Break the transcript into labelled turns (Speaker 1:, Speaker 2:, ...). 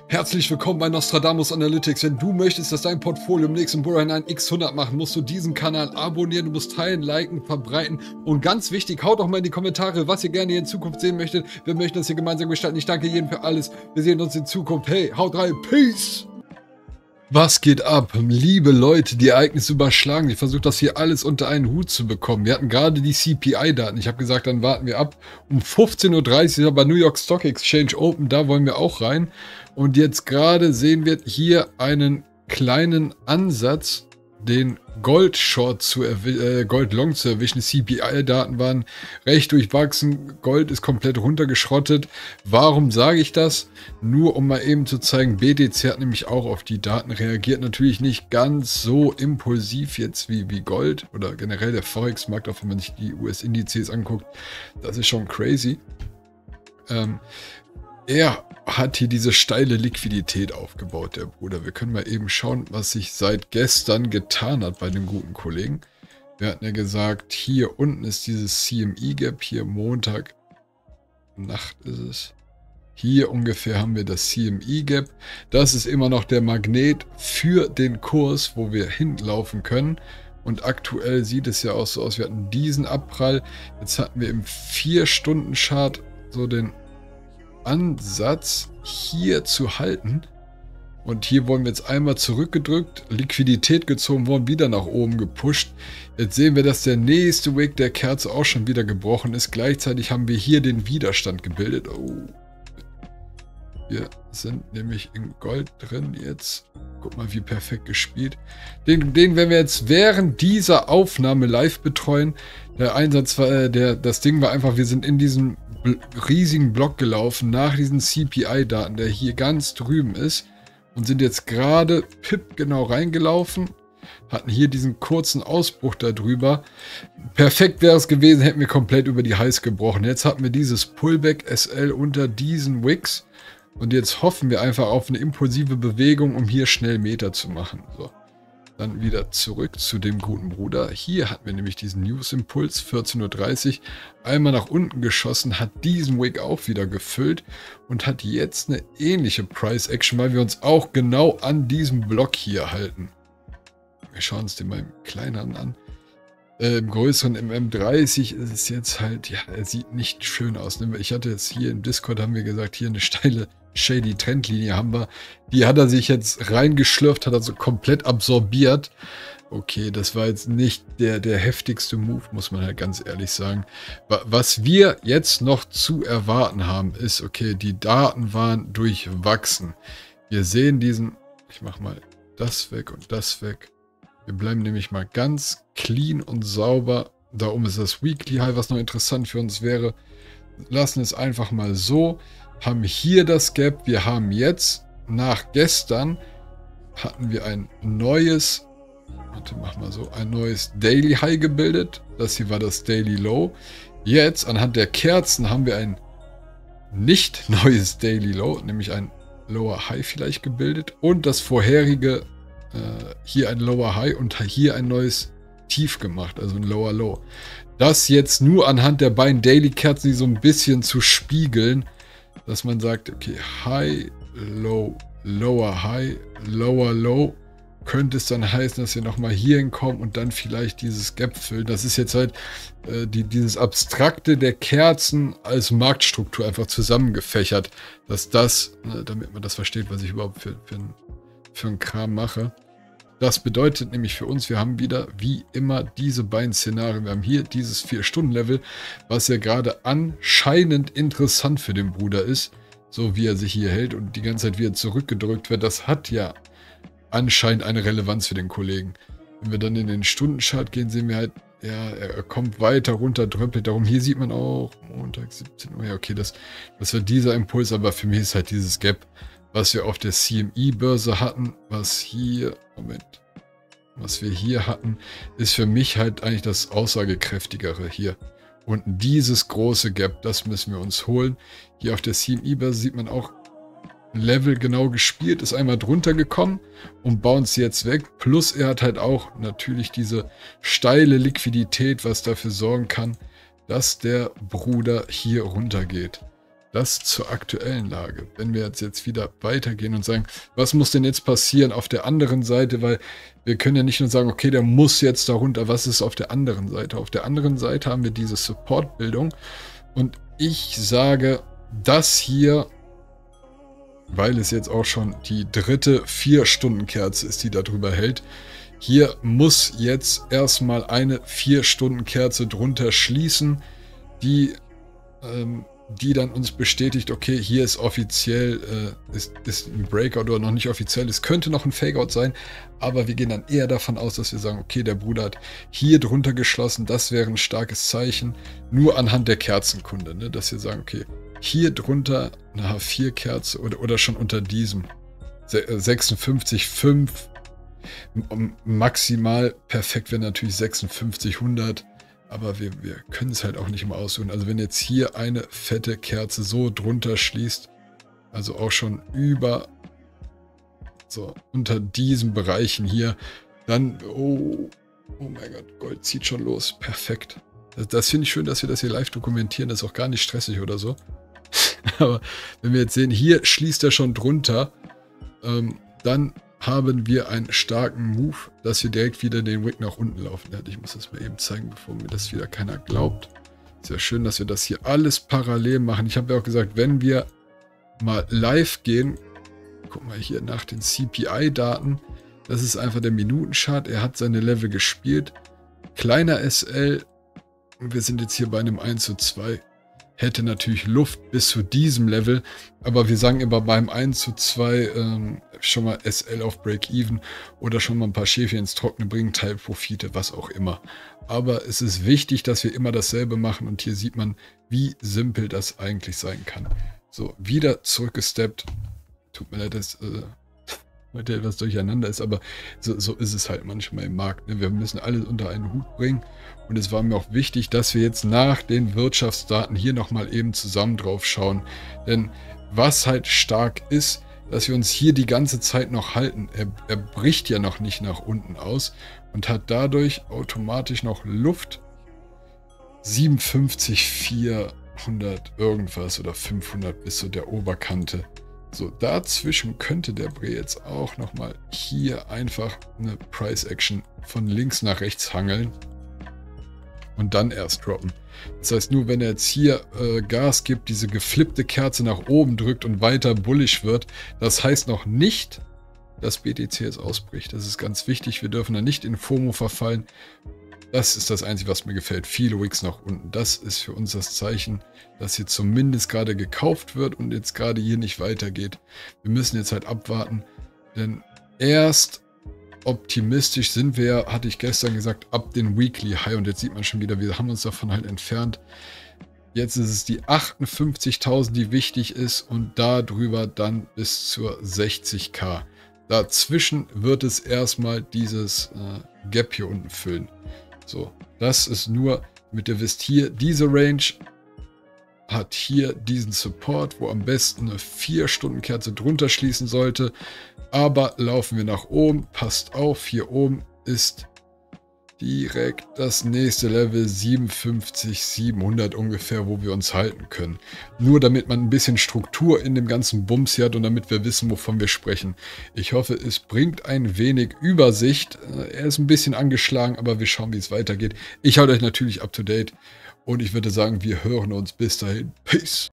Speaker 1: Herzlich willkommen bei Nostradamus Analytics. Wenn du möchtest, dass dein Portfolio im nächsten Bullrun einen X100 macht, musst du diesen Kanal abonnieren, du musst teilen, liken, verbreiten und ganz wichtig, haut doch mal in die Kommentare, was ihr gerne hier in Zukunft sehen möchtet. Wir möchten das hier gemeinsam gestalten. Ich danke jedem für alles. Wir sehen uns in Zukunft. Hey, haut rein. Peace! Was geht ab? Liebe Leute, die Ereignisse überschlagen. Ich versuche das hier alles unter einen Hut zu bekommen. Wir hatten gerade die CPI-Daten. Ich habe gesagt, dann warten wir ab. Um 15:30 Uhr aber New York Stock Exchange Open. Da wollen wir auch rein. Und jetzt gerade sehen wir hier einen kleinen Ansatz, den Gold Long zu erwischen. Die CPI-Daten waren recht durchwachsen. Gold ist komplett runtergeschrottet. Warum sage ich das? Nur um mal eben zu zeigen, BTC hat nämlich auch auf die Daten reagiert. Natürlich nicht ganz so impulsiv jetzt wie Gold oder generell der Forex-Markt, auch wenn man sich die US-Indizes anguckt. Das ist schon crazy. Er hat hier diese steile Liquidität aufgebaut, der Bruder. Wir können mal eben schauen, was sich seit gestern getan hat bei dem guten Kollegen. Wir hatten ja gesagt, hier unten ist dieses CME-Gap, hier Montag Nacht ist es. Hier ungefähr haben wir das CME-Gap. Das ist immer noch der Magnet für den Kurs, wo wir hinlaufen können. Und aktuell sieht es ja auch so aus, wir hatten diesen Abprall. Jetzt hatten wir im 4-Stunden-Chart so den Ansatz hier zu halten, und hier wurden wir jetzt einmal zurückgedrückt, Liquidität gezogen worden, wieder nach oben gepusht. Jetzt sehen wir, dass der nächste Wick der Kerze auch schon wieder gebrochen ist. Gleichzeitig haben wir hier den Widerstand gebildet. Oh, wir sind nämlich in Gold drin jetzt. Guck mal, wie perfekt gespielt. Den werden wir jetzt während dieser Aufnahme live betreuen. Der Einsatz war, das Ding war einfach, wir sind in diesem riesigen Block gelaufen nach diesen CPI-Daten, der hier ganz drüben ist, und sind jetzt gerade genau reingelaufen, hatten hier diesen kurzen Ausbruch darüber. Perfekt wäre es gewesen, hätten wir komplett über die Highs gebrochen. Jetzt hatten wir dieses Pullback SL unter diesen Wicks und jetzt hoffen wir einfach auf eine impulsive Bewegung, um hier schnell Meter zu machen. So. Dann wieder zurück zu dem guten Bruder. Hier hatten wir nämlich diesen News-Impuls, 14:30 Uhr, einmal nach unten geschossen, hat diesen Wick auch wieder gefüllt und hat jetzt eine ähnliche Price-Action, weil wir uns auch genau an diesem Block hier halten. Wir schauen uns den mal im kleineren an. Im größeren, im M30 ist es jetzt halt, ja, er sieht nicht schön aus. Ne? Ich hatte jetzt hier im Discord, haben wir gesagt, hier eine steile shady Trendlinie haben wir. Die hat er sich jetzt reingeschlürft, hat er so komplett absorbiert. Okay, das war jetzt nicht der heftigste Move, muss man halt ganz ehrlich sagen. Was wir jetzt noch zu erwarten haben, ist, okay, die Daten waren durchwachsen. Wir sehen diesen, ich mache mal das weg und das weg. Wir bleiben nämlich mal ganz clean und sauber. Da oben ist das Weekly High, was noch interessant für uns wäre. Lassen es einfach mal so. Haben hier das Gap. Wir haben jetzt, nach gestern, hatten wir ein neues, mach mal so, ein neues Daily High gebildet. Das hier war das Daily Low. Jetzt, anhand der Kerzen, haben wir ein nicht neues Daily Low, nämlich ein Lower High vielleicht gebildet. Und das vorherige, hier ein Lower High und hier ein neues Tief gemacht, also ein Lower Low. Das jetzt nur anhand der beiden Daily Kerzen, die so ein bisschen zu spiegeln, dass man sagt, okay, High, Low, Lower High, Lower Low, könnte es dann heißen, dass wir nochmal hier hinkommen und dann vielleicht dieses Gap füllen. Das ist jetzt halt dieses Abstrakte der Kerzen als Marktstruktur einfach zusammengefächert, dass das, damit man das versteht, was ich überhaupt für einen Kram mache. Das bedeutet nämlich für uns, wir haben wieder wie immer diese beiden Szenarien. Wir haben hier dieses 4-Stunden-Level, was ja gerade anscheinend interessant für den Bruder ist, so wie er sich hier hält und die ganze Zeit wieder zurückgedrückt wird. Das hat ja anscheinend eine Relevanz für den Kollegen. Wenn wir dann in den Stundenchart gehen, sehen wir halt, ja, er kommt weiter runter, dröppelt darum. Hier sieht man auch Montag 17 Uhr. Ja, okay, das wird dieser Impuls, aber für mich ist halt dieses Gap, was wir auf der CME-Börse hatten, was wir hier hatten, ist für mich halt eigentlich das aussagekräftigere hier. Und dieses große Gap, das müssen wir uns holen. Hier auf der CME-Börse sieht man auch, Level genau gespielt, ist einmal drunter gekommen und bounce jetzt weg. Plus er hat halt auch natürlich diese steile Liquidität, was dafür sorgen kann, dass der Bruder hier runtergeht. Das zur aktuellen Lage. Wenn wir jetzt wieder weitergehen und sagen, was muss denn jetzt passieren auf der anderen Seite, weil wir können ja nicht nur sagen, okay, der muss jetzt darunter, was ist auf der anderen Seite? Auf der anderen Seite haben wir diese Support-Bildung und ich sage, das hier, weil es jetzt auch schon die dritte 4-Stunden-Kerze ist, die darüber hält, hier muss jetzt erstmal eine 4-Stunden-Kerze drunter schließen, die dann uns bestätigt, okay, hier ist offiziell, ist ein Breakout oder noch nicht offiziell. Es könnte noch ein Fakeout sein, aber wir gehen dann eher davon aus, dass wir sagen, okay, der Bruder hat hier drunter geschlossen, das wäre ein starkes Zeichen, nur anhand der Kerzenkunde, ne? Dass wir sagen, okay, hier drunter eine H4-Kerze oder schon unter diesem 56,5, maximal perfekt wäre natürlich 56,100. Aber wir können es halt auch nicht immer aussuchen. Also wenn jetzt hier eine fette Kerze so drunter schließt, also auch schon über, so unter diesen Bereichen hier, dann, oh mein Gott, Gold zieht schon los. Perfekt. Das finde ich schön, dass wir das hier live dokumentieren. Das ist auch gar nicht stressig oder so. Aber wenn wir jetzt sehen, hier schließt er schon drunter, dann haben wir einen starken Move, dass wir direkt wieder den Wick nach unten laufen. Ich muss das mal eben zeigen, bevor mir das wieder keiner glaubt. Sehr schön, dass wir das hier alles parallel machen. Ich habe ja auch gesagt, wenn wir mal live gehen, guck mal hier nach den CPI-Daten, das ist einfach der Minutenchart. Er hat seine Level gespielt. Kleiner SL, und wir sind jetzt hier bei einem 1:2. Hätte natürlich Luft bis zu diesem Level, aber wir sagen immer beim 1:2 schon mal SL auf Break-Even oder schon mal ein paar Schäfchen ins Trockene bringen, Teilprofite, was auch immer. Aber es ist wichtig, dass wir immer dasselbe machen und hier sieht man, wie simpel das eigentlich sein kann. So, wieder zurückgesteppt. Tut mir leid, dass heute etwas durcheinander ist, aber so ist es halt manchmal im Markt. Ne? Wir müssen alles unter einen Hut bringen und es war mir auch wichtig, dass wir jetzt nach den Wirtschaftsdaten hier nochmal eben zusammen drauf schauen. Denn was halt stark ist, dass wir uns hier die ganze Zeit noch halten. Er bricht ja noch nicht nach unten aus und hat dadurch automatisch noch Luft. 57, 400 irgendwas oder 500 bis zu der Oberkante. So, dazwischen könnte der Bre jetzt auch nochmal hier einfach eine Price Action von links nach rechts hangeln und dann erst droppen. Das heißt, nur wenn er jetzt hier Gas gibt, diese geflippte Kerze nach oben drückt und weiter bullish wird, das heißt noch nicht, dass BTC jetzt ausbricht. Das ist ganz wichtig, wir dürfen da nicht in FOMO verfallen. Das ist das Einzige, was mir gefällt. Viele Wicks nach unten. Das ist für uns das Zeichen, dass hier zumindest gerade gekauft wird und jetzt gerade hier nicht weitergeht. Wir müssen jetzt halt abwarten, denn erst optimistisch sind wir, hatte ich gestern gesagt, ab den Weekly High. Und jetzt sieht man schon wieder, wir haben uns davon halt entfernt. Jetzt ist es die 58.000, die wichtig ist und darüber dann bis zur 60.000. Dazwischen wird es erstmal dieses Gap hier unten füllen. So, das ist nur, damit ihr wisst, hier diese Range hat hier diesen Support, wo am besten eine 4-Stunden-Kerze drunter schließen sollte. Aber laufen wir nach oben, passt auf, hier oben ist direkt das nächste Level 57.700 ungefähr, wo wir uns halten können. Nur damit man ein bisschen Struktur in dem ganzen Bums hier hat und damit wir wissen, wovon wir sprechen. Ich hoffe, es bringt ein wenig Übersicht. Er ist ein bisschen angeschlagen, aber wir schauen, wie es weitergeht. Ich halte euch natürlich up to date und ich würde sagen, wir hören uns bis dahin. Peace!